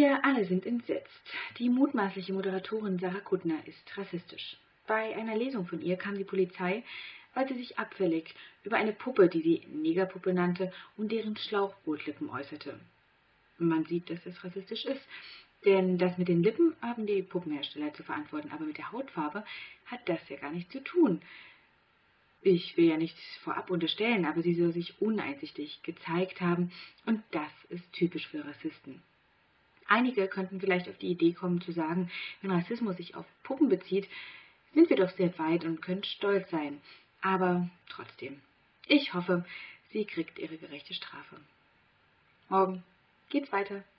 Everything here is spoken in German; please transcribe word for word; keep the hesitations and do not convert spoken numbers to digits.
Wir alle sind entsetzt. Die mutmaßliche Moderatorin Sarah Kuttner ist rassistisch. Bei einer Lesung von ihr kam die Polizei, weil sie sich abfällig über eine Puppe, die sie Negerpuppe nannte, und deren Schlauchbootlippen äußerte. Man sieht, dass es rassistisch ist, denn das mit den Lippen haben die Puppenhersteller zu verantworten, aber mit der Hautfarbe hat das ja gar nichts zu tun. Ich will ja nichts vorab unterstellen, aber sie soll sich uneinsichtig gezeigt haben, und das ist typisch für Rassisten. Einige könnten vielleicht auf die Idee kommen zu sagen, wenn Rassismus sich auf Puppen bezieht, sind wir doch sehr weit und können stolz sein. Aber trotzdem, ich hoffe, sie kriegt ihre gerechte Strafe. Morgen geht's weiter.